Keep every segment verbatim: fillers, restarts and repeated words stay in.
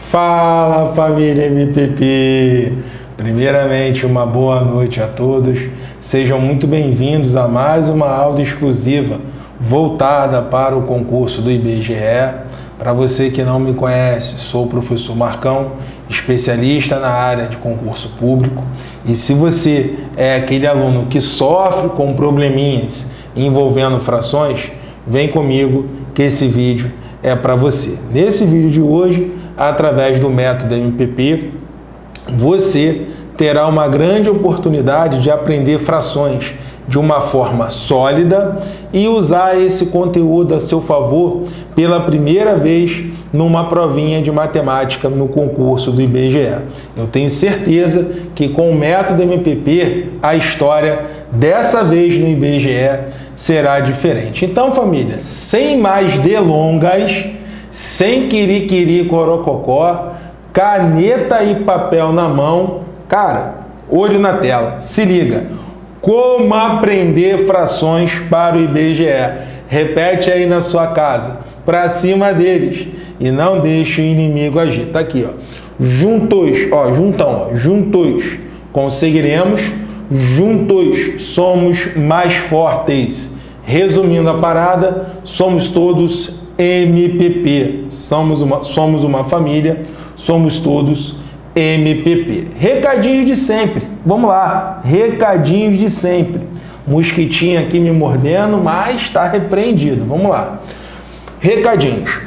Fala, família M P P! Primeiramente, uma boa noite a todos. Sejam muito bem-vindos a mais uma aula exclusiva voltada para o concurso do I B G E. Para você que não me conhece, sou o professor Marcão, especialista na área de concurso público. E se você é aquele aluno que sofre com probleminhas envolvendo frações, vem comigo que esse vídeo é para você. Nesse vídeo de hoje, através do método M P P, você terá uma grande oportunidade de aprender frações de uma forma sólida e usar esse conteúdo a seu favor pela primeira vez numa provinha de matemática no concurso do I B G E. Eu tenho certeza que com o método M P P a história dessa vez no I B G E será diferente. Então, família, sem mais delongas, sem quiri-quiri corococó, caneta e papel na mão, cara, olho na tela, se liga. Como aprender frações para o I B G E? Repete aí na sua casa, para cima deles, e não deixe o inimigo agir. Tá aqui, ó. Juntos, ó, juntão, ó, juntos conseguiremos, juntos somos mais fortes. Resumindo a parada, somos todos M P P, somos uma, somos uma família, somos todos M P P. Recadinhos de sempre, vamos lá, recadinhos de sempre. Mosquitinho aqui me mordendo, mas está repreendido, vamos lá. Recadinhos.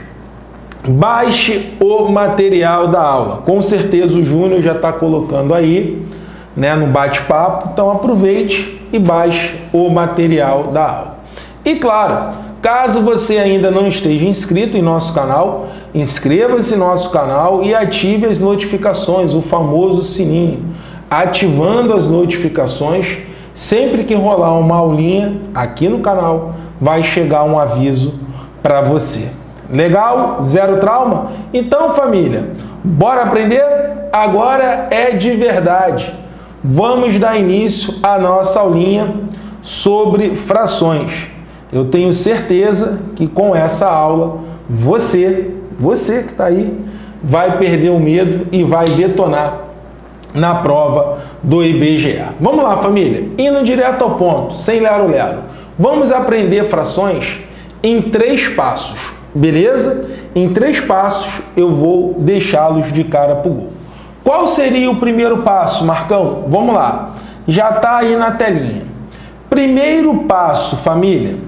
Baixe o material da aula. Com certeza o Júnior já está colocando aí, né, no bate-papo, então aproveite e baixe o material da aula. E claro, caso você ainda não esteja inscrito em nosso canal, inscreva-se em nosso canal e ative as notificações, o famoso sininho. Ativando as notificações, sempre que rolar uma aulinha aqui no canal, vai chegar um aviso para você. Legal? Zero trauma? Então, família, bora aprender? Agora é de verdade. Vamos dar início à nossa aulinha sobre frações. Eu tenho certeza que com essa aula, você, você que está aí, vai perder o medo e vai detonar na prova do I B G E. Vamos lá, família, indo direto ao ponto, sem lero-lero. Vamos aprender frações em três passos, beleza? Em três passos eu vou deixá-los de cara para o gol. Qual seria o primeiro passo, Marcão? Vamos lá, já está aí na telinha. Primeiro passo, família,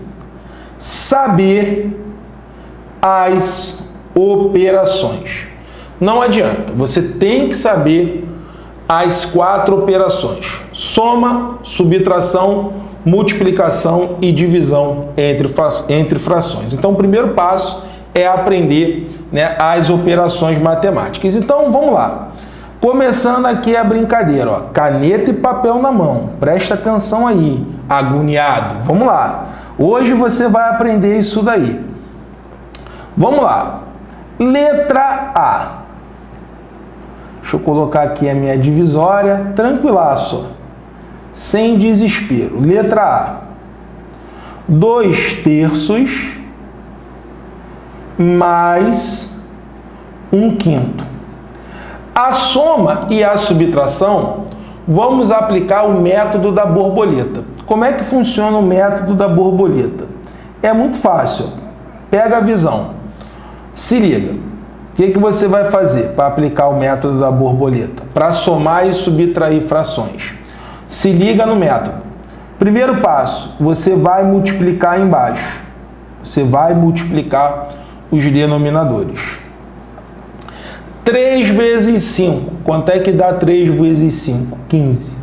saber as operações. Não adianta, você tem que saber as quatro operações: soma, subtração, multiplicação e divisão entre, entre frações. Então, o primeiro passo é aprender, né, as operações matemáticas. Então, vamos lá. Começando aqui a brincadeira, ó, caneta e papel na mão. Presta atenção aí, agoniado. Vamos lá. Hoje você vai aprender isso daí. Vamos lá. Letra A. Deixa eu colocar aqui a minha divisória. Tranquilaço. Sem desespero. Letra A. dois terços mais um quinto. A soma e a subtração, vamos aplicar o método da borboleta. Como é que funciona o método da borboleta? É muito fácil. Pega a visão. Se liga. O que, que você vai fazer para aplicar o método da borboleta? Para somar e subtrair frações. Se liga no método. Primeiro passo, você vai multiplicar embaixo. Você vai multiplicar os denominadores. três vezes cinco. Quanto é que dá três vezes cinco? quinze.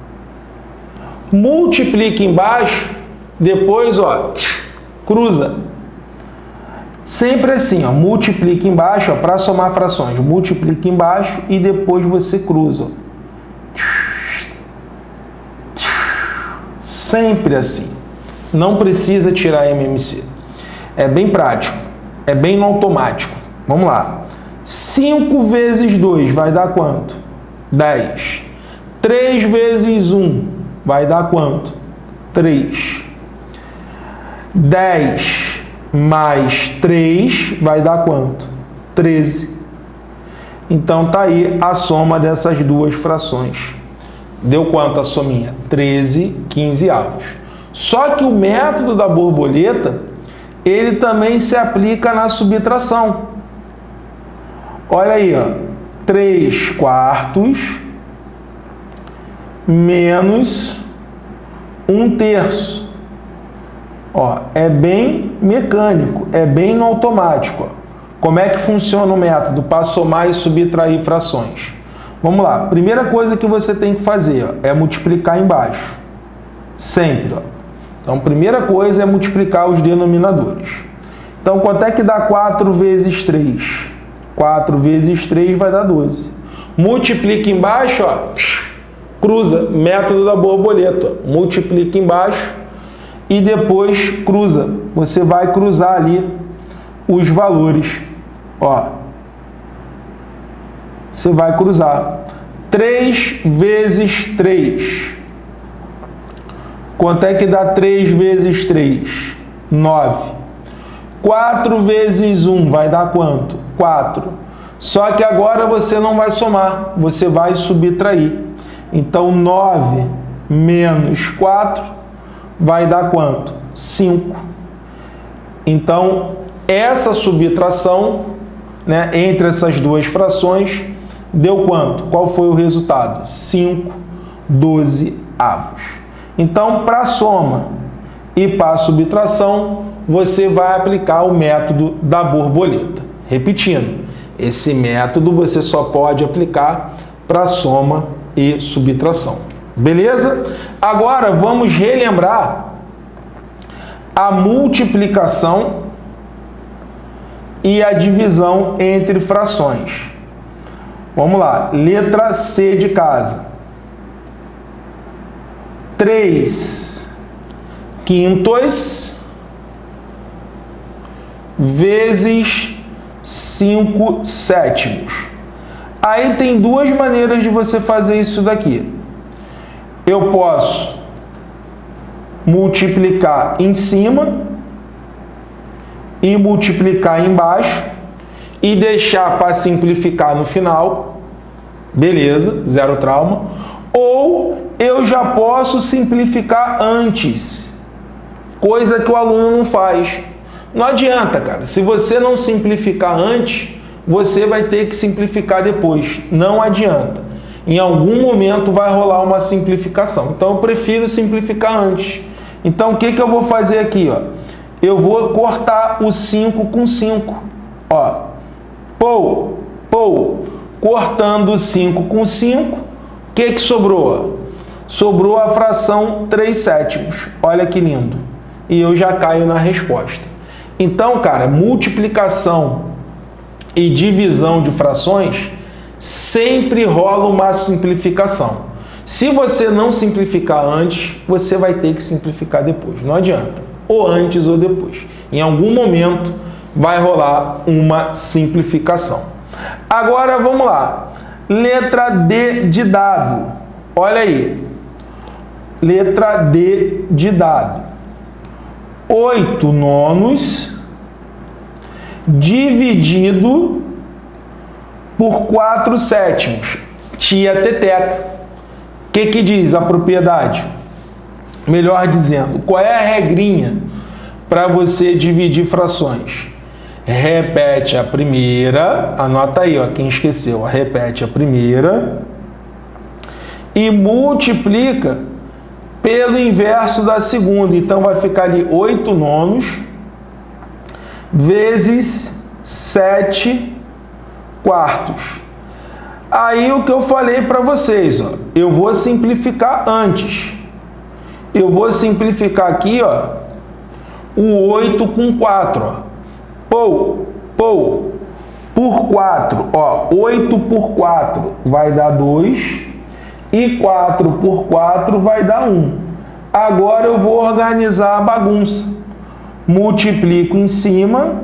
Multiplica embaixo, depois, ó, cruza. Sempre assim, ó, multiplica embaixo, ó, para somar frações, multiplica embaixo e depois você cruza. Ó. Sempre assim. Não precisa tirar M M C. É bem prático, é bem no automático. Vamos lá. cinco vezes dois vai dar quanto? dez. três vezes um vai dar quanto? três. dez mais três vai dar quanto? treze. Então tá aí a soma dessas duas frações. Deu quanto a sominha? treze quinze avos. Só que o método da borboleta, ele também se aplica na subtração. Olha aí, ó, três quartos menos um terço. Ó, é bem mecânico, é bem no automático. Ó. Como é que funciona o método para somar e subtrair frações? Vamos lá. Primeira coisa que você tem que fazer, ó, é multiplicar embaixo. Sempre. Ó. Então, primeira coisa é multiplicar os denominadores. Então, quanto é que dá quatro vezes três? quatro vezes três vai dar doze. Multiplica embaixo, ó, cruza. Método da borboleta. Ó. Multiplica embaixo e depois cruza. Você vai cruzar ali os valores. Ó, você vai cruzar. três vezes três. Quanto é que dá três vezes três? nove. quatro vezes um vai dar quanto? quatro. Só que agora você não vai somar, você vai subtrair. Então, nove menos quatro vai dar quanto? cinco. Então, essa subtração, né, entre essas duas frações, deu quanto? Qual foi o resultado? cinco, doze avos. Então, para a soma e para a subtração, você vai aplicar o método da borboleta. Repetindo, esse método você só pode aplicar para soma e subtração. Beleza? Agora, vamos relembrar a multiplicação e a divisão entre frações. Vamos lá, letra C de casa. três quintos vezes cinco sétimos. Aí tem duas maneiras de você fazer isso daqui. Eu posso multiplicar em cima e multiplicar embaixo e deixar para simplificar no final. Beleza, zero trauma. Ou eu já posso simplificar antes, coisa que o aluno não faz. Não adianta, cara. Se você não simplificar antes, você vai ter que simplificar depois. Não adianta. Em algum momento vai rolar uma simplificação. Então, eu prefiro simplificar antes. Então, o que, que eu vou fazer aqui? Ó? Eu vou cortar o cinco com cinco. Ó. Pou, pou. Cortando o cinco com cinco, o que, que sobrou? Sobrou a fração três sétimos. Olha que lindo. E eu já caio na resposta. Então, cara, multiplicação e divisão de frações sempre rola uma simplificação. Se você não simplificar antes, você vai ter que simplificar depois. Não adianta. Ou antes ou depois. Em algum momento vai rolar uma simplificação. Agora, vamos lá. Letra D de dado. Olha aí. Letra D de dado. oito nonos dividido por quatro sétimos. Tia Teteca. O que, que diz a propriedade? Melhor dizendo, qual é a regrinha para você dividir frações? Repete a primeira, anota aí, ó, quem esqueceu, repete a primeira e multiplica pelo inverso da segunda. Então, vai ficar ali oito nonos vezes sete quartos. Aí, o que eu falei para vocês, ó, eu vou simplificar antes. Eu vou simplificar aqui, ó, o oito com quatro, ó. Pou, pou, por quatro, ó, oito por quatro vai dar dois e quatro por quatro vai dar um. Agora eu vou organizar a bagunça. Multiplico em cima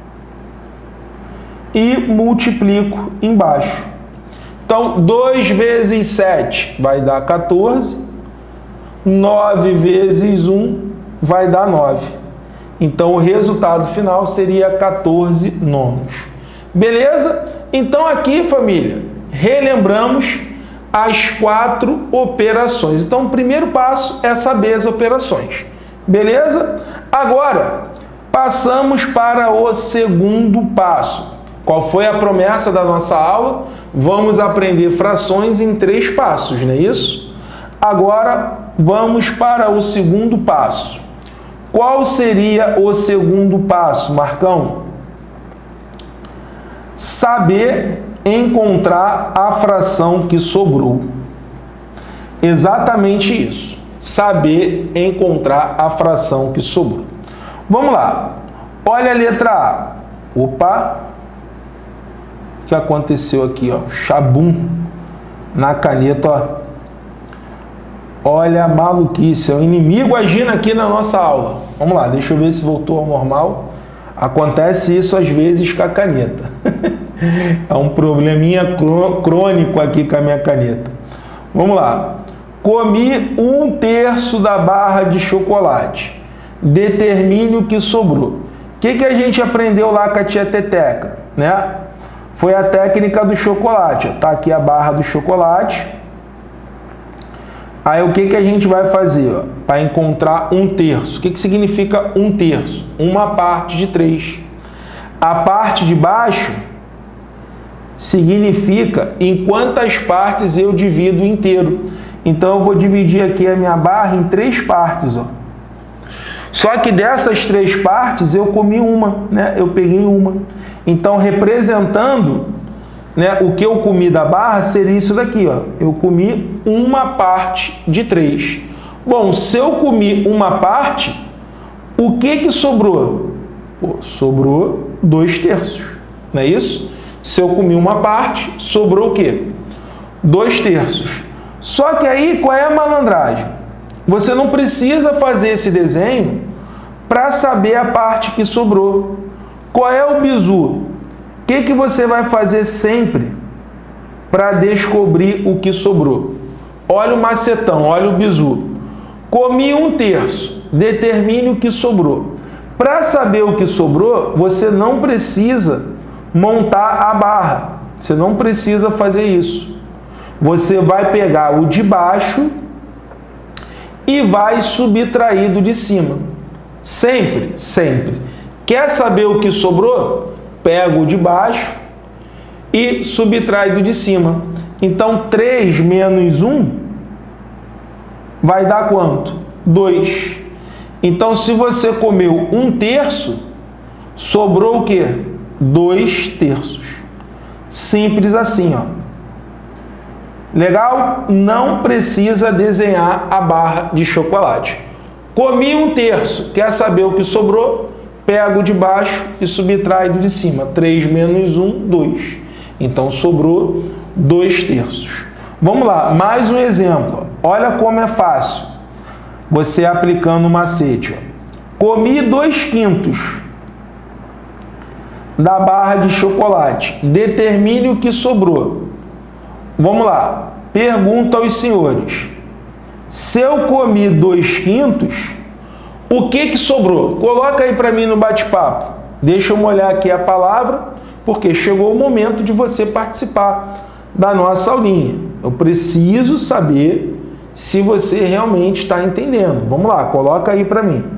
e multiplico embaixo. Então, dois vezes sete vai dar quatorze, nove vezes um vai dar nove. Então, o resultado final seria quatorze nonos. Beleza? Então aqui, família, relembramos as quatro operações. Então o primeiro passo é saber as operações. Beleza? Agora, passamos para o segundo passo. Qual foi a promessa da nossa aula? Vamos aprender frações em três passos, não é isso? Agora, vamos para o segundo passo. Qual seria o segundo passo, Marcão? Saber encontrar a fração que sobrou. Exatamente isso. Saber encontrar a fração que sobrou. Vamos lá. Olha a letra A. Opa. O que aconteceu aqui, ó? Chabum na caneta, ó. Olha a maluquice, é o inimigo agindo aqui na nossa aula. Vamos lá, deixa eu ver se voltou ao normal. Acontece isso às vezes com a caneta. É um probleminha crônico aqui com a minha caneta. Vamos lá. Comi um terço da barra de chocolate. Determine o que sobrou. O que, que a gente aprendeu lá com a tia Teteca, né? Foi a técnica do chocolate. Tá aqui a barra do chocolate. Aí o que, que a gente vai fazer para encontrar um terço? O que, que significa um terço? Uma parte de três. A parte de baixo significa em quantas partes eu divido inteiro. Então eu vou dividir aqui a minha barra em três partes. Ó. Só que dessas três partes eu comi uma, né? Eu peguei uma. Então representando, né, o que eu comi da barra seria isso daqui, ó. Eu comi uma parte de três. Bom, se eu comi uma parte, o que que sobrou? Pô, sobrou dois terços, não é isso? Se eu comi uma parte, sobrou o quê? Dois terços. Só que aí, qual é a malandragem? Você não precisa fazer esse desenho para saber a parte que sobrou. Qual é o bizu? O que, que você vai fazer sempre para descobrir o que sobrou? Olha o macetão, olha o bizu. Comi um terço, determine o que sobrou. Para saber o que sobrou, você não precisa montar a barra. Você não precisa fazer isso. Você vai pegar o de baixo e vai subtrair do de cima. Sempre, sempre. Quer saber o que sobrou? Pega o de baixo e subtrai do de cima. Então, três menos um vai dar quanto? dois. Então, se você comeu um terço, sobrou o quê? dois terços. Simples assim, ó. Legal? Não precisa desenhar a barra de chocolate. Comi um terço. Quer saber o que sobrou? Pega o de baixo e subtrai do de cima. três menos um, dois. Então, sobrou dois terços. Vamos lá, mais um exemplo. Olha como é fácil. Você aplicando o macete. Ó. Comi dois quintos da barra de chocolate. Determine o que sobrou. Vamos lá. Pergunta aos senhores. Se eu comi dois quintos, o que que sobrou? Coloca aí para mim no bate-papo. Deixa eu molhar aqui a palavra, porque chegou o momento de você participar da nossa aulinha. Eu preciso saber se você realmente está entendendo. Vamos lá, coloca aí para mim.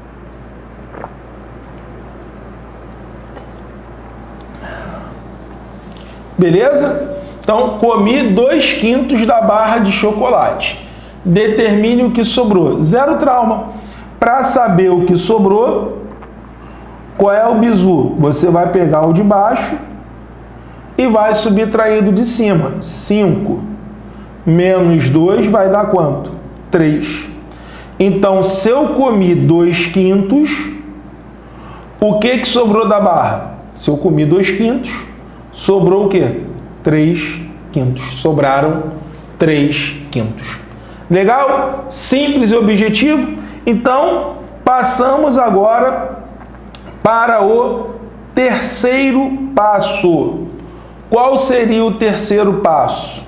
Beleza? Então, comi dois quintos da barra de chocolate. Determine o que sobrou. Zero trauma. Para saber o que sobrou, qual é o bizu? Você vai pegar o de baixo e vai subtrair do de cima. cinco menos dois vai dar quanto? três. Então, se eu comi dois quintos, o que que sobrou da barra? Se eu comi dois quintos, sobrou o quê? três quintos. Sobraram três quintos. Legal? Simples e objetivo. Então, passamos agora para o terceiro passo. Qual seria o terceiro passo?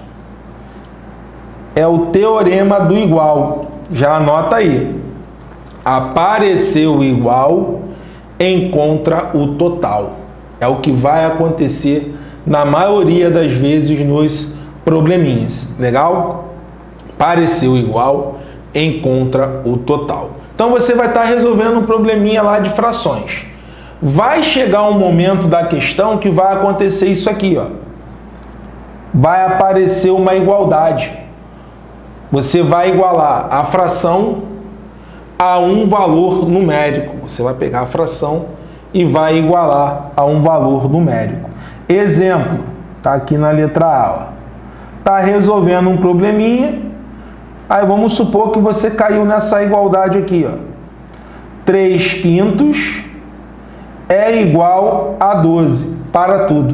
É o teorema do igual. Já anota aí. Apareceu igual, encontra o total. É o que vai acontecer na maioria das vezes nos probleminhas. Legal? Pareceu igual, encontra o total. Então você vai estar resolvendo um probleminha lá de frações. Vai chegar um momento da questão que vai acontecer isso aqui, ó. Vai aparecer uma igualdade. Você vai igualar a fração a um valor numérico. Você vai pegar a fração e vai igualar a um valor numérico. Exemplo, tá aqui na letra A, ó. Tá resolvendo um probleminha. Aí vamos supor que você caiu nessa igualdade aqui, ó. três quintos é igual a doze para tudo.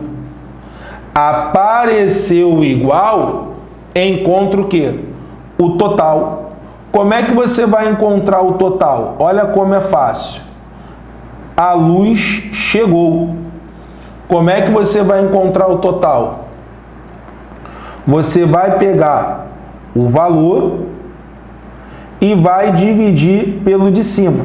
Apareceu igual, encontra o quê? O total. Como é que você vai encontrar o total? Olha como é fácil. A luz chegou. Como é que você vai encontrar o total? Você vai pegar o valor e vai dividir pelo de cima.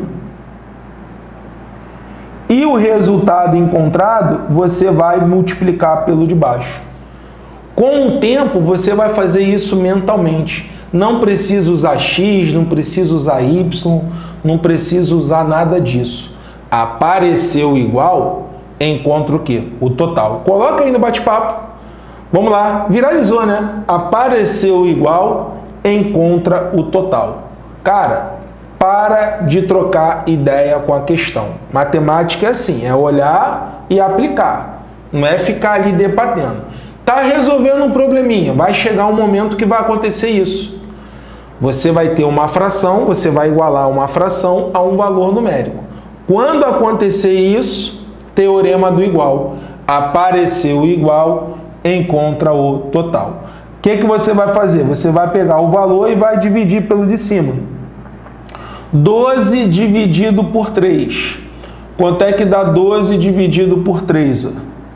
E o resultado encontrado, você vai multiplicar pelo de baixo. Com o tempo, você vai fazer isso mentalmente. Não precisa usar X, não precisa usar Y, não precisa usar nada disso. Apareceu igual, encontra o quê? O total. Coloca aí no bate-papo. Vamos lá, viralizou, né? Apareceu igual, encontra o total. Cara, para de trocar ideia com a questão. Matemática é assim, é olhar e aplicar. Não é ficar ali debatendo. Tá resolvendo um probleminha, vai chegar um momento que vai acontecer isso. Você vai ter uma fração, você vai igualar uma fração a um valor numérico. Quando acontecer isso, teorema do igual. Apareceu igual, encontra o total. O que que você vai fazer? Você vai pegar o valor e vai dividir pelo de cima. doze dividido por três. Quanto é que dá doze dividido por três?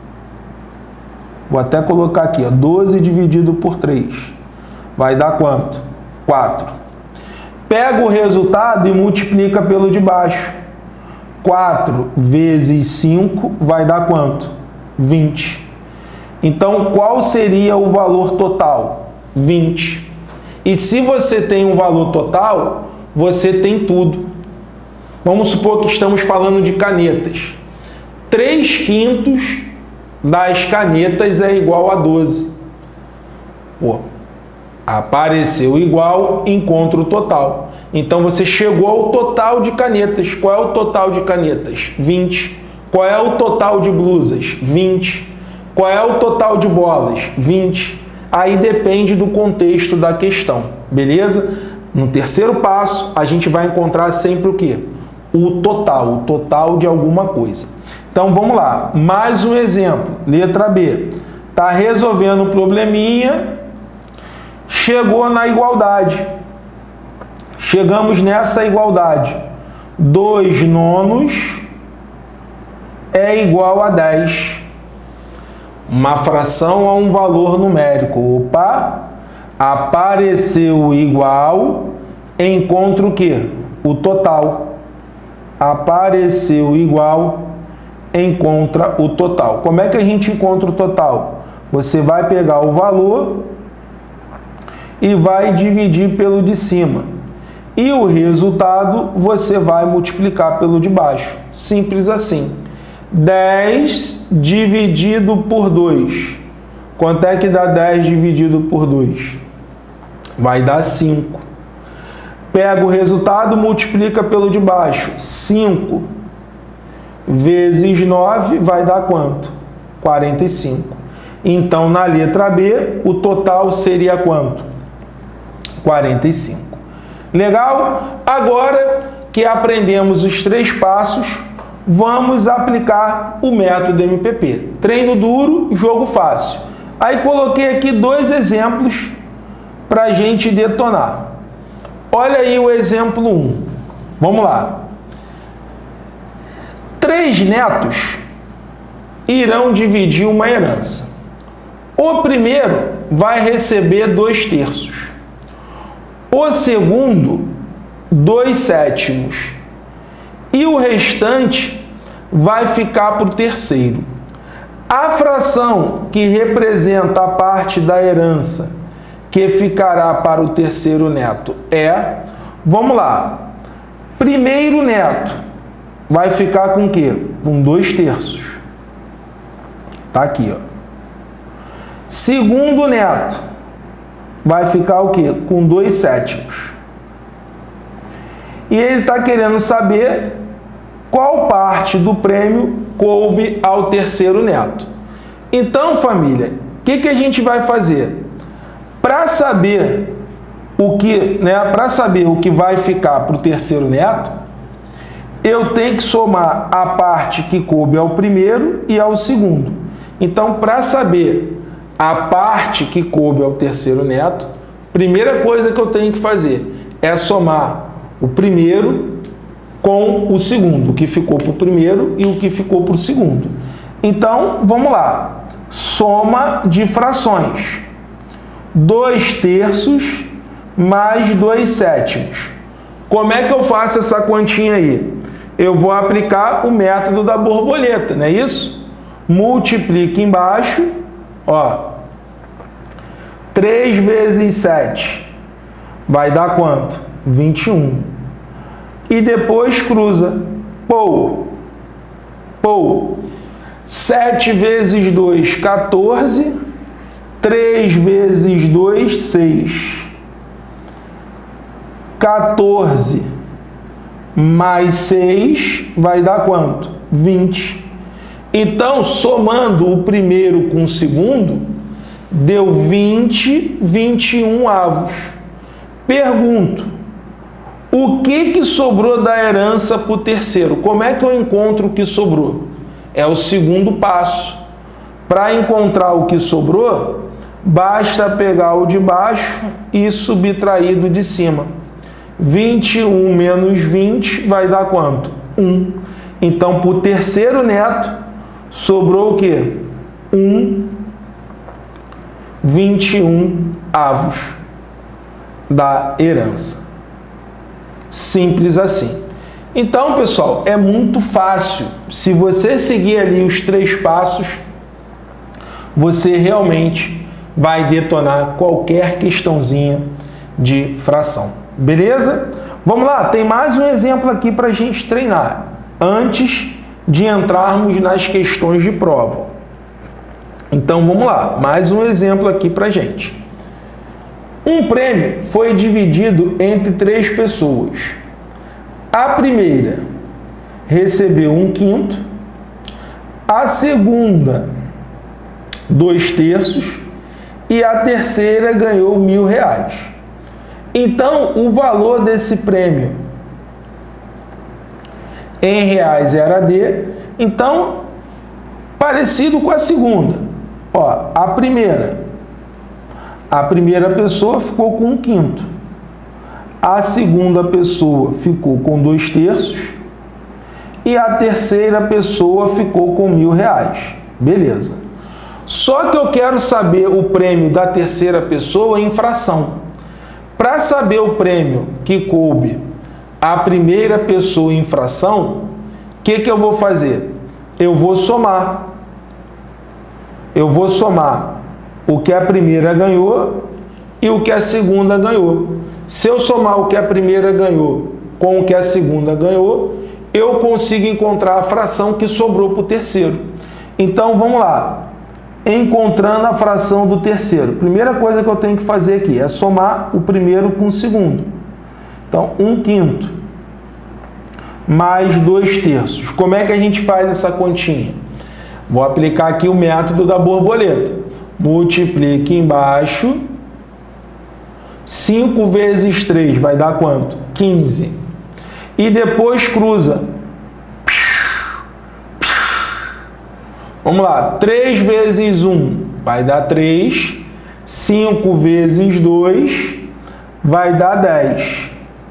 Vou até colocar aqui, ó, doze dividido por três. Vai dar quanto? quatro. Pega o resultado e multiplica pelo de baixo. quatro vezes cinco vai dar quanto? vinte. Então, qual seria o valor total? vinte. E se você tem um valor total, você tem tudo. Vamos supor que estamos falando de canetas. três quintos das canetas é igual a doze. Pô, apareceu igual, encontra o total. Então, você chegou ao total de canetas. Qual é o total de canetas? vinte. Qual é o total de blusas? vinte. Qual é o total de bolas? vinte. Aí depende do contexto da questão, beleza? No terceiro passo, a gente vai encontrar sempre o quê? O total, o total de alguma coisa. Então, vamos lá. Mais um exemplo. Letra B. Está resolvendo um probleminha, chegou na igualdade. Chegamos nessa igualdade. dois nonos é igual a dez. Uma fração a um valor numérico. Opa! Apareceu igual, encontra o quê? O total. Apareceu igual, encontra o total. Como é que a gente encontra o total? Você vai pegar o valor e vai dividir pelo de cima. E o resultado você vai multiplicar pelo de baixo. Simples assim. dez dividido por dois. Quanto é que dá dez dividido por dois? Vai dar cinco. Pega o resultado, multiplica pelo de baixo. cinco vezes nove vai dar quanto? quarenta e cinco. Então, na letra B, o total seria quanto? quarenta e cinco. Legal? Agora que aprendemos os três passos, vamos aplicar o método M P P. Treino duro, jogo fácil. Aí coloquei aqui dois exemplos para a gente detonar. Olha aí o exemplo um. Vamos lá. Três netos irão dividir uma herança. O primeiro vai receber dois terços. O segundo, dois sétimos. E o restante vai ficar para o terceiro. A fração que representa a parte da herança que ficará para o terceiro neto é, vamos lá, primeiro neto vai ficar com o quê? Com dois terços. Tá aqui, ó. Segundo neto vai ficar o quê? Com dois sétimos. E ele está querendo saber qual parte do prêmio coube ao terceiro neto. Então, família, o que, que a gente vai fazer? Para saber o que, né, para saber o que vai ficar para o terceiro neto, eu tenho que somar a parte que coube ao primeiro e ao segundo. Então, para saber a parte que coube ao terceiro neto, primeira coisa que eu tenho que fazer é somar o primeiro com o segundo, o que ficou para o primeiro e o que ficou para o segundo. Então, vamos lá. Soma de frações. dois terços mais dois sétimos. Como é que eu faço essa continha aí? Eu vou aplicar o método da borboleta, não é isso? Multiplica embaixo, ó. três vezes sete vai dar quanto? vinte e um. E depois cruza. Pou. Pou. sete vezes dois, quatorze. três vezes dois, seis. quatorze mais seis vai dar quanto? vinte. Então, somando o primeiro com o segundo, deu vinte, vinte e um avos. Pergunto, o que que sobrou da herança para o terceiro? Como é que eu encontro o que sobrou? É o segundo passo. Para encontrar o que sobrou, basta pegar o de baixo e subtrair do de cima. vinte e um menos vinte vai dar quanto? um. Então, para o terceiro neto, sobrou o quê? um, vinte e um avos da herança. Simples assim. Então, pessoal, é muito fácil. Se você seguir ali os três passos, você realmente vai detonar qualquer questãozinha de fração. Beleza? Vamos lá, tem mais um exemplo aqui para a gente treinar, antes de entrarmos nas questões de prova. Então, vamos lá, mais um exemplo aqui para a gente. Um prêmio foi dividido entre três pessoas. A primeira recebeu um quinto, a segunda, dois terços, e a terceira ganhou mil reais. Então, o valor desse prêmio em reais era D. Então, parecido com a segunda. Ó, a primeira, a primeira pessoa ficou com um quinto. A segunda pessoa ficou com dois terços. E a terceira pessoa ficou com mil reais. Beleza. Só que eu quero saber o prêmio da terceira pessoa em fração. Para saber o prêmio que coube a primeira pessoa em fração, o que, que eu vou fazer? Eu vou somar. Eu vou somar o que a primeira ganhou e o que a segunda ganhou. Se eu somar o que a primeira ganhou com o que a segunda ganhou, eu consigo encontrar a fração que sobrou para o terceiro. Então, vamos lá. Encontrando a fração do terceiro. Primeira coisa que eu tenho que fazer aqui é somar o primeiro com o segundo. Então, um quinto mais dois terços. Como é que a gente faz essa continha? Vou aplicar aqui o método da borboleta. Multiplique embaixo. cinco vezes três vai dar quanto? quinze. E depois cruza. Vamos lá. três vezes um vai dar três. cinco vezes dois vai dar dez.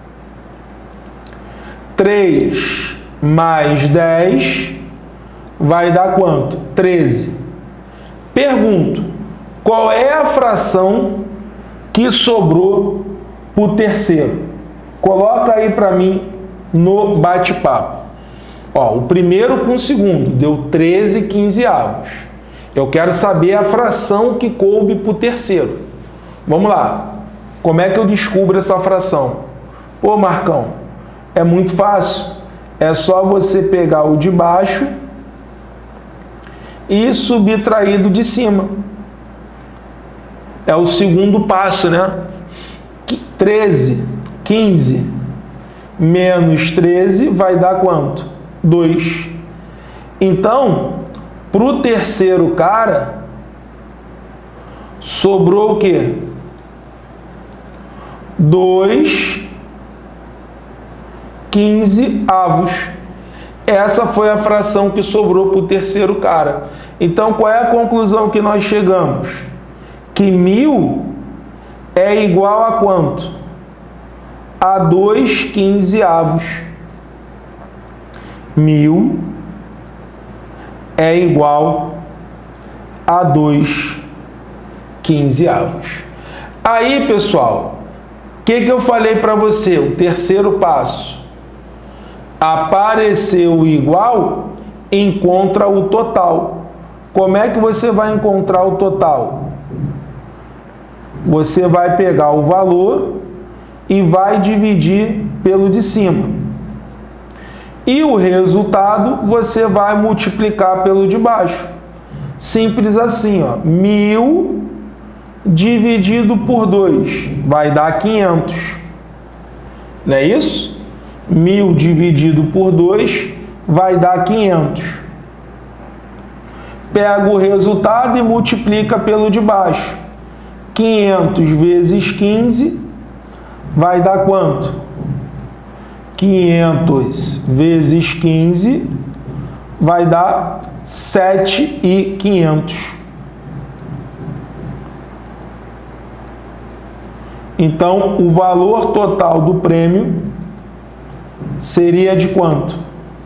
três mais dez vai dar quanto? treze. Pergunto, qual é a fração que sobrou para o terceiro? Coloca aí para mim no bate-papo. Ó, o primeiro com o segundo deu treze quinzeavos. Eu quero saber a fração que coube para o terceiro. Vamos lá. Como é que eu descubro essa fração? Pô, Marcão, é muito fácil. É só você pegar o de baixo e subtrair do de cima. É o segundo passo, né? treze, quinze menos treze vai dar quanto? dois. Então, para o terceiro cara, sobrou o quê? dois, quinze avos. Essa foi a fração que sobrou para o terceiro cara. Então, qual é a conclusão que nós chegamos? Que mil é igual a quanto? A dois quinzeavos. Mil é igual a dois quinzeavos. Aí, pessoal, o que, que eu falei para você? O terceiro passo. Apareceu igual, encontra o total. Como é que você vai encontrar o total? Você vai pegar o valor e vai dividir pelo de cima. E o resultado você vai multiplicar pelo de baixo. Simples assim, ó. Mil dividido por dois vai dar quinhentos. Não é isso? Mil dividido por dois vai dar quinhentos. Pega o resultado e multiplica pelo de baixo. quinhentos vezes quinze vai dar quanto? quinhentos vezes quinze vai dar sete mil e quinhentos. Então, o valor total do prêmio seria de quanto?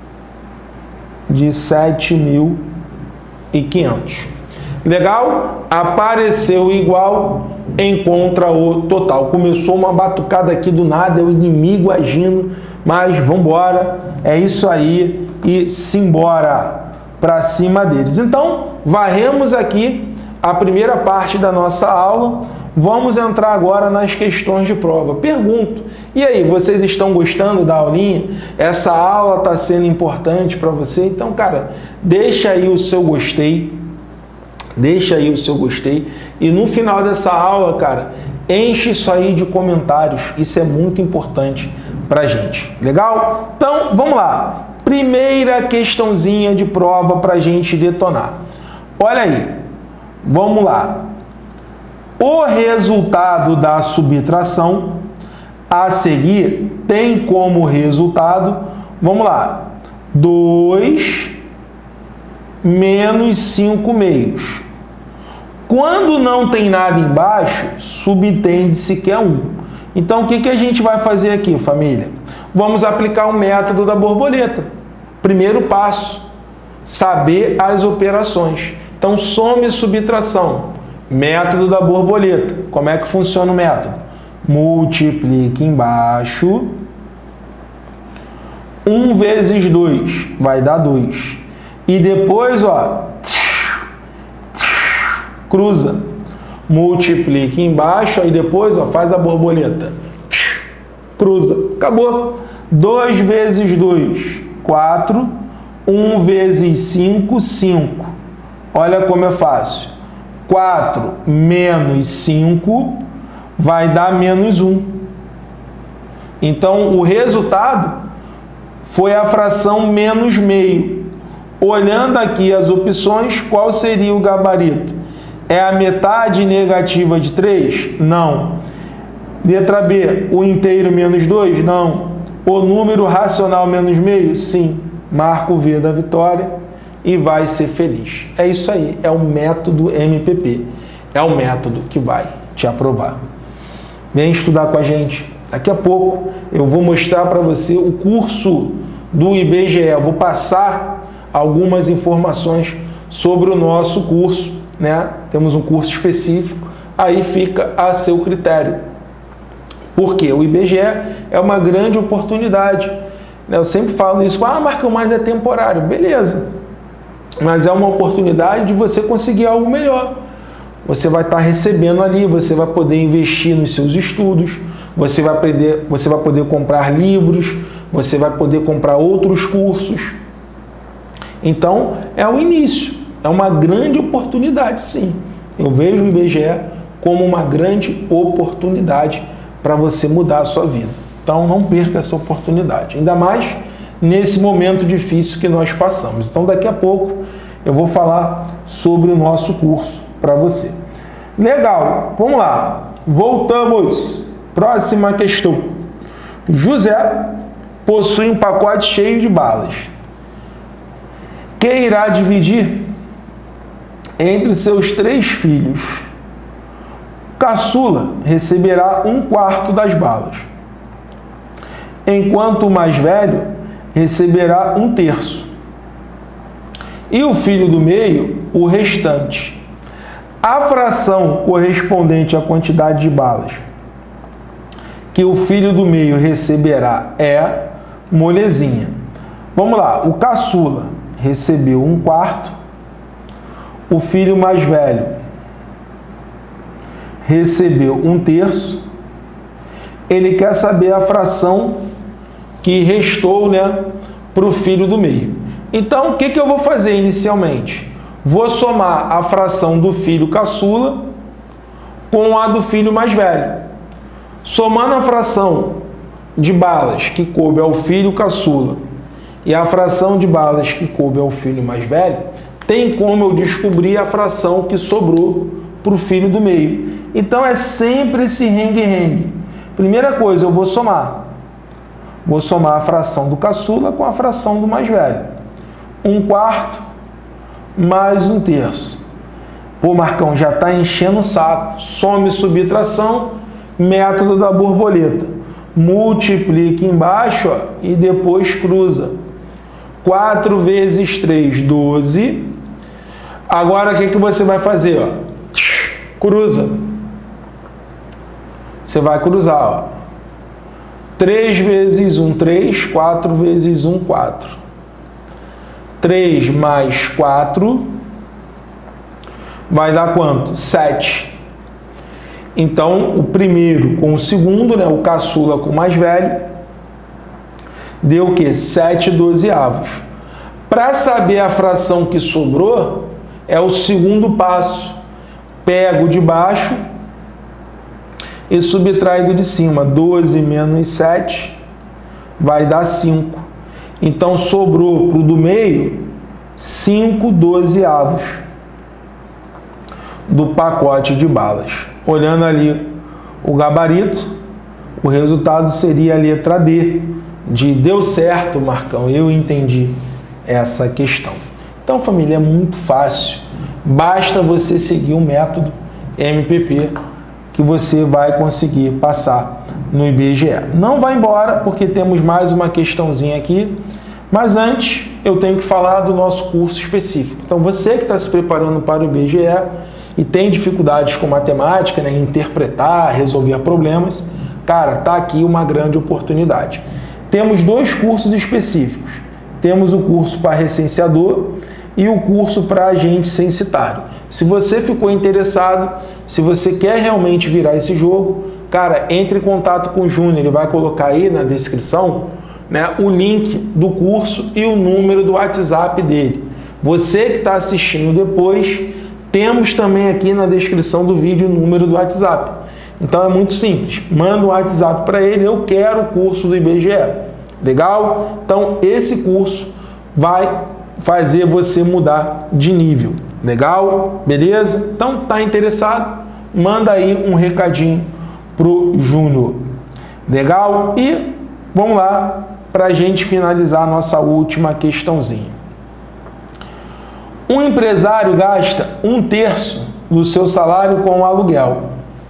De sete mil e quinhentos. Legal? Apareceu igual, encontra o total. Começou uma batucada aqui do nada, é o inimigo agindo, mas vamos embora, é isso aí e simbora para cima deles. Então, varremos aqui a primeira parte da nossa aula. Vamos entrar agora nas questões de prova. Pergunto, e aí, vocês estão gostando da aulinha? Essa aula está sendo importante para você? Então, cara, deixa aí o seu gostei, deixa aí o seu gostei, e no final dessa aula, cara, enche isso aí de comentários, isso é muito importante pra gente, legal? Então, vamos lá, primeira questãozinha de prova pra gente detonar. Olha aí, vamos lá. O resultado da subtração a seguir tem como resultado, vamos lá, dois menos cinco meios. Quando não tem nada embaixo, subtende-se que é um. Então, o que, que a gente vai fazer aqui, família? Vamos aplicar o método da borboleta. Primeiro passo, saber as operações. Então, soma e subtração. Método da borboleta. Como é que funciona o método? Multiplique embaixo. um vezes dois vai dar dois. E depois, ó, cruza. Multiplique embaixo, aí depois, ó, faz a borboleta. Cruza. Acabou. dois vezes dois, quatro. um vezes cinco, cinco. Olha como é fácil. quatro menos cinco vai dar menos um. Então, o resultado foi a fração menos meio. Olhando aqui as opções, qual seria o gabarito? É a metade negativa de três? Não. Letra B, o inteiro menos dois? Não. O número racional menos meio? Sim. Marca o V da vitória e vai ser feliz. É isso aí, é o método M P P. É o método que vai te aprovar. Vem estudar com a gente. Daqui a pouco eu vou mostrar para você o curso do I B G E. Eu vou passar algumas informações sobre o nosso curso, né? Temos um curso específico, aí fica a seu critério. Porque o I B G E é uma grande oportunidade. Eu sempre falo isso, ah, Marcão, mas é temporário. Beleza. mas é uma oportunidade de você conseguir algo melhor. Você vai estar recebendo ali, você vai poder investir nos seus estudos, você vai poder, você vai poder comprar livros, você vai poder comprar outros cursos. Então, é o início, é uma grande oportunidade, sim. Eu vejo o I B G E como uma grande oportunidade para você mudar a sua vida. Então, não perca essa oportunidade, ainda mais nesse momento difícil que nós passamos. Então, daqui a pouco, eu vou falar sobre o nosso curso para você. Legal, vamos lá. Voltamos. Próxima questão. José possui um pacote cheio de balas, que irá dividir entre seus três filhos. Caçula receberá um quarto das balas, enquanto o mais velho receberá um terço, e o filho do meio o restante. A fração correspondente à quantidade de balas que o filho do meio receberá é molezinha. Vamos lá, o caçula recebeu um quarto, o filho mais velho recebeu um terço. Ele quer saber a fração que restou, né, para o filho do meio. Então, o que, que eu vou fazer inicialmente? Vou somar a fração do filho caçula com a do filho mais velho. Somando a fração de balas que coube ao filho caçula e a fração de balas que coube ao filho mais velho, tem como eu descobrir a fração que sobrou para o filho do meio. Então, é sempre esse rengue-rengue. Primeira coisa, eu vou somar. Vou somar a fração do caçula com a fração do mais velho. Um quarto mais um terço. Pô, Marcão, já está enchendo o saco. Soma e subtração, método da borboleta. Multiplica embaixo, ó, e depois cruza. quatro vezes três, doze. Agora, o que, que você vai fazer? Ó? Cruza. Você vai cruzar, ó. três vezes um, três. quatro vezes um, quatro. três mais quatro vai dar quanto? sete. Então, o primeiro com o segundo, né, o caçula com o mais velho, deu o quê? sete dozeavos. Para saber a fração que sobrou, é o segundo passo. Pego de baixo e subtrai do de cima. doze menos sete vai dar cinco. Então, sobrou para o do meio cinco dozeavos do pacote de balas. Olhando ali o gabarito, o resultado seria a letra D, de deu certo, Marcão, eu entendi essa questão. Então, família, é muito fácil. Basta você seguir o método M P P que você vai conseguir passar no I B G E. Não vai embora, porque temos mais uma questãozinha aqui. Mas antes, eu tenho que falar do nosso curso específico. Então, você que está se preparando para o I B G E e tem dificuldades com matemática, né, interpretar, resolver problemas, cara, tá aqui uma grande oportunidade. Temos dois cursos específicos. Temos o curso para recenseador e o curso para agente censitário. Se você ficou interessado, se você quer realmente virar esse jogo, cara, entre em contato com o Júnior, ele vai colocar aí na descrição, né, o link do curso e o número do WhatsApp dele. Você que está assistindo depois, temos também aqui na descrição do vídeo o número do WhatsApp. Então é muito simples, manda o WhatsApp para ele, eu quero o curso do I B G E. Legal? Então esse curso vai fazer você mudar de nível. Legal? Beleza? Então tá interessado? Manda aí um recadinho pro Júnior. Legal? E vamos lá para a gente finalizar a nossa última questãozinha. Um empresário gasta um terço do seu salário com o aluguel,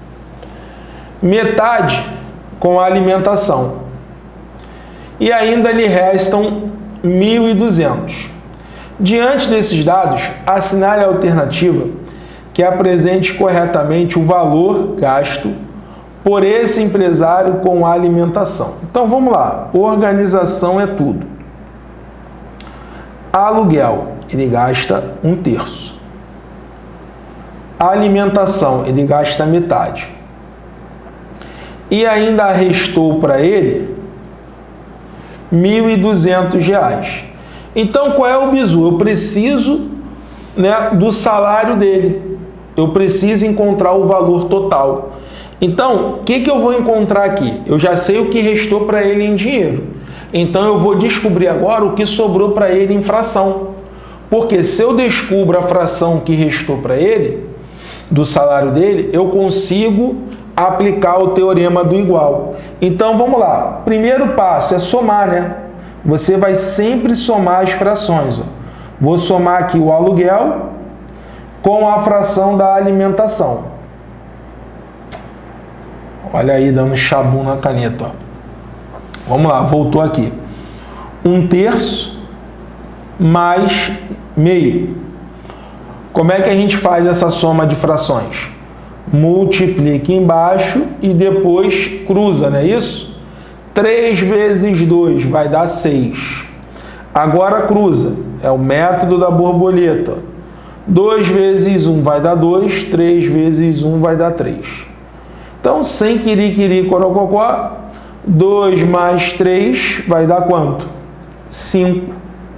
metade com a alimentação, e ainda lhe restam mil e duzentos. Diante desses dados, assinale a alternativa que apresente corretamente o valor gasto por esse empresário com a alimentação. Então vamos lá, organização é tudo. Aluguel, ele gasta um terço. A alimentação, ele gasta metade. E ainda restou para ele mil e duzentos reais. Então, qual é o bizu? Eu preciso, né, do salário dele. Eu preciso encontrar o valor total. Então, o que, que eu vou encontrar aqui? Eu já sei o que restou para ele em dinheiro. Então, eu vou descobrir agora o que sobrou para ele em fração. Porque se eu descubro a fração que restou para ele, do salário dele, eu consigo aplicar o teorema do igual. Então, vamos lá. Primeiro passo é somar, né? Você vai sempre somar as frações. Ó. Vou somar aqui o aluguel com a fração da alimentação. Olha aí, dando chabu na caneta. Ó. Vamos lá, voltou aqui. Um terço mais meio. Como é que a gente faz essa soma de frações? Multiplica embaixo e depois cruza, não é isso? três vezes dois vai dar seis. Agora cruza, é o método da borboleta. dois vezes um vai dar dois, três vezes um vai dar três. Então, sem quiriquiri corococó, dois mais três vai dar quanto? cinco.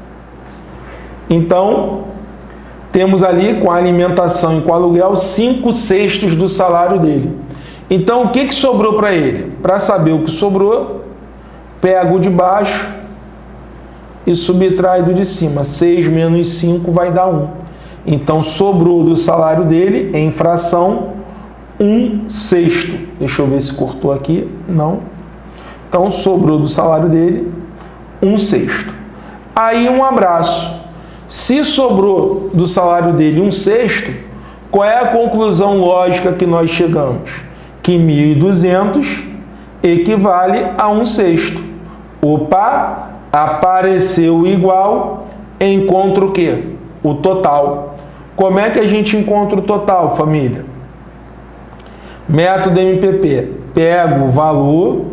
Então, temos ali, com a alimentação e com o aluguel, cinco sextos do salário dele. Então, o que, que sobrou para ele? Para saber o que sobrou, pega o de baixo e subtrai do de cima. seis menos cinco vai dar um. Então, sobrou do salário dele, em fração, um sexto. Deixa eu ver se cortou aqui. Não. Então, sobrou do salário dele, um sexto. Aí, um abraço. Se sobrou do salário dele um sexto, qual é a conclusão lógica que nós chegamos? Que mil e duzentos equivale a um sexto. Opa, apareceu igual, encontra o quê? O total. Como é que a gente encontra o total, família? Método M P P. Pega o valor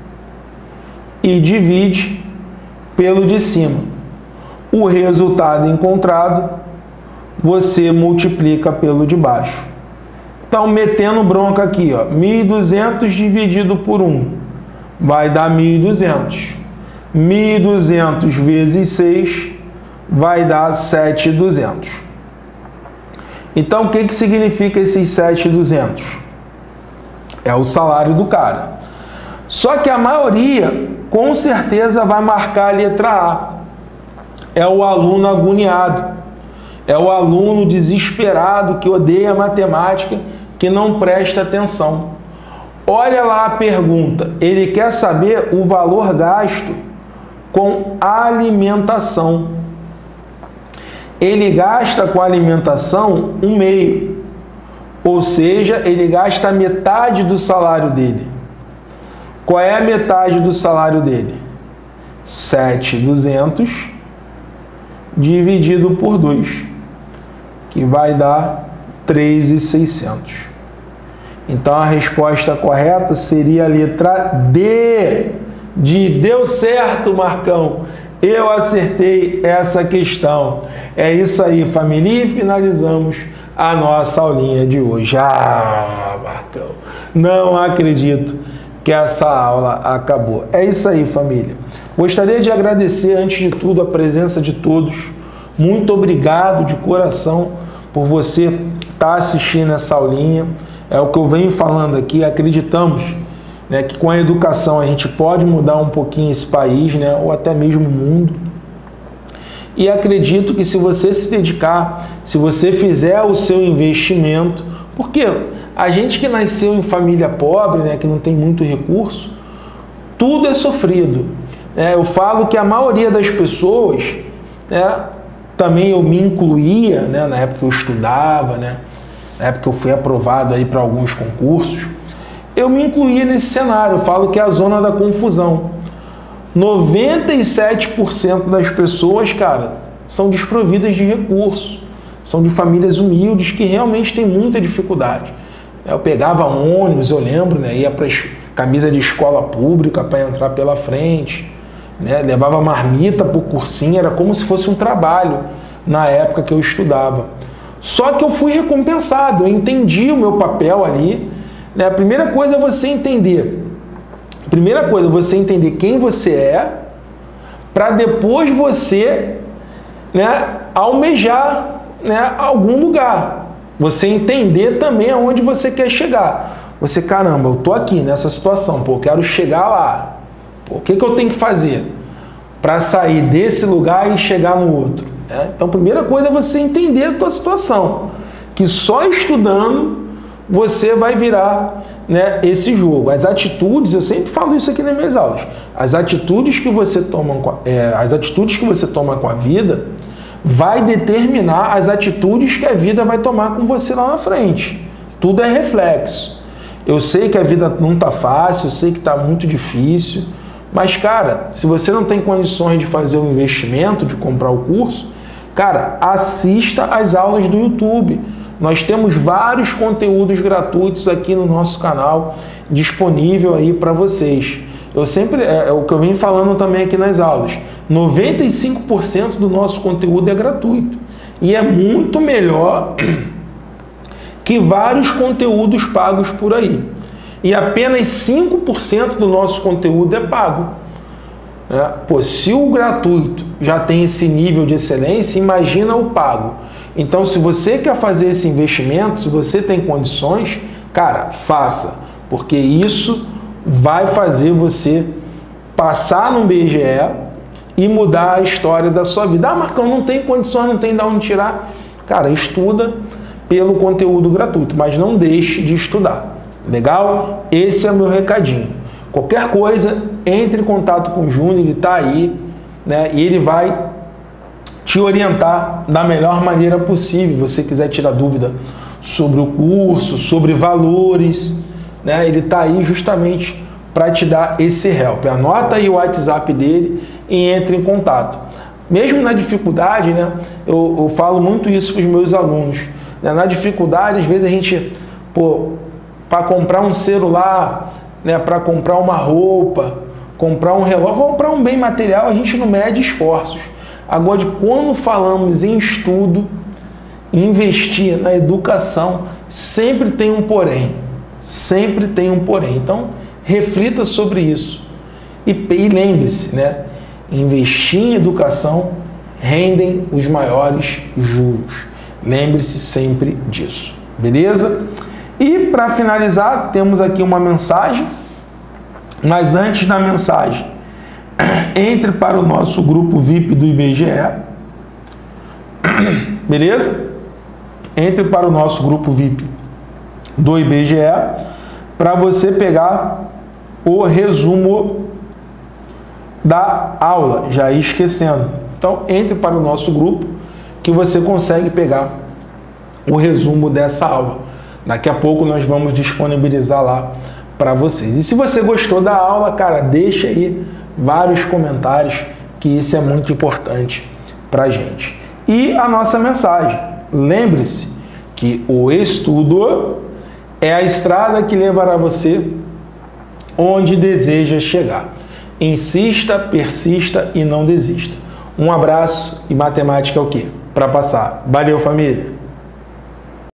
e divide pelo de cima. O resultado encontrado, você multiplica pelo de baixo. Então, metendo bronca aqui, ó, mil e duzentos dividido por um vai dar mil e duzentos. mil e duzentos vezes seis vai dar sete mil e duzentos. Então, o que, que significa esses sete mil e duzentos? É o salário do cara. Só que a maioria, com certeza, vai marcar a letra A. É o aluno agoniado, é o aluno desesperado que odeia matemática, que não presta atenção. Olha lá a pergunta, ele quer saber o valor gasto com alimentação. Ele gasta com alimentação um meio, ou seja, ele gasta metade do salário dele. Qual é a metade do salário dele? sete mil e duzentos dividido por dois, que vai dar três mil e seiscentos. Então, a resposta correta seria a letra D, de deu certo, Marcão, eu acertei essa questão. É isso aí, família, e finalizamos a nossa aulinha de hoje. Ah, Marcão, não acredito que essa aula acabou. É isso aí, família. Gostaria de agradecer, antes de tudo, a presença de todos. Muito obrigado de coração por você estar assistindo essa aulinha. É o que eu venho falando aqui. Acreditamos, né, que com a educação a gente pode mudar um pouquinho esse país, né, ou até mesmo o mundo. E acredito que se você se dedicar, se você fizer o seu investimento, porque a gente que nasceu em família pobre, né, que não tem muito recurso, tudo é sofrido. É, eu falo que a maioria das pessoas, né, também eu me incluía, né, na época que eu estudava, né, na época que eu fui aprovado aí para alguns concursos, eu me incluía nesse cenário. Eu falo que é a zona da confusão. noventa e sete por cento das pessoas, cara, são desprovidas de recursos, são de famílias humildes que realmente têm muita dificuldade. Eu pegava ônibus, eu lembro, né, ia para camisa de escola pública para entrar pela frente, né, levava marmita para o cursinho, era como se fosse um trabalho. na época que eu estudava. Só que eu fui recompensado, eu entendi o meu papel ali, né? A primeira coisa é você entender, a primeira coisa é você entender quem você é, para depois você, né, almejar, né, algum lugar. Você entender também aonde você quer chegar. Você, caramba, eu tô aqui nessa situação, pô, eu quero chegar lá. Pô, o que, que eu tenho que fazer para sair desse lugar e chegar no outro? É? Então, a primeira coisa é você entender a tua situação, que só estudando você vai virar, né, esse jogo. As atitudes, eu sempre falo isso aqui nas minhas aulas, as atitudes que você toma, é, as atitudes que você toma com a vida vai determinar as atitudes que a vida vai tomar com você lá na frente. Tudo é reflexo. Eu sei que a vida não está fácil, eu sei que está muito difícil, mas, cara, se você não tem condições de fazer um investimento, de comprar o curso, cara, assista às aulas do YouTube. Nós temos vários conteúdos gratuitos aqui no nosso canal, disponível aí para vocês. Eu sempre, é, é o que eu venho falando também aqui nas aulas, noventa e cinco por cento do nosso conteúdo é gratuito. E é muito melhor que vários conteúdos pagos por aí. E apenas cinco por cento do nosso conteúdo é pago. Né? Pô, se o gratuito já tem esse nível de excelência, imagina o pago. Então, se você quer fazer esse investimento, se você tem condições, cara, faça. Porque isso vai fazer você passar no B G E e mudar a história da sua vida. Ah, Marcão, não tem condições, não tem de onde tirar. Cara, estuda pelo conteúdo gratuito, mas não deixe de estudar. Legal? Esse é o meu recadinho. Qualquer coisa, entre em contato com o Júnior, ele está aí, né? E ele vai te orientar da melhor maneira possível. Se você quiser tirar dúvida sobre o curso, sobre valores, né? Ele está aí justamente para te dar esse help. Anota aí o WhatsApp dele e entre em contato. Mesmo na dificuldade, né? Eu, eu falo muito isso para os meus alunos. Né? Na dificuldade, às vezes a gente, pô, para comprar um celular, né? Para comprar uma roupa, comprar um relógio, comprar um bem material, a gente não mede esforços. Agora, quando falamos em estudo, investir na educação, sempre tem um porém. Sempre tem um porém. Então, reflita sobre isso. E, e lembre-se, né? Investir em educação rendem os maiores juros. Lembre-se sempre disso. Beleza? E, para finalizar, temos aqui uma mensagem. Mas antes da mensagem, entre para o nosso grupo V I P do I B G E. Beleza? Entre para o nosso grupo V I P do I B G E para você pegar o resumo da aula, já ia esquecendo. Então, entre para o nosso grupo que você consegue pegar o resumo dessa aula. Daqui a pouco nós vamos disponibilizar lá para vocês. E se você gostou da aula, cara, deixa aí vários comentários, que isso é muito importante para a gente. E a nossa mensagem, lembre-se que o estudo é a estrada que levará você onde deseja chegar. Insista, persista e não desista. Um abraço, e matemática é o quê? Para passar. Valeu, família!